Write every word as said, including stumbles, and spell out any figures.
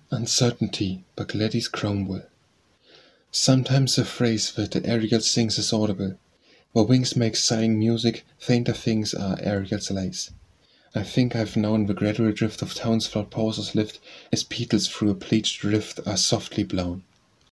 Uncertainty by Gladys Cromwell. Sometimes the phrase that the Ariel sings is audible. Where wings make sighing music, fainter things are Ariel's lays. I think I've known the gradual drift of tones without pauses lift, as petals through a pleached rift are softly blown.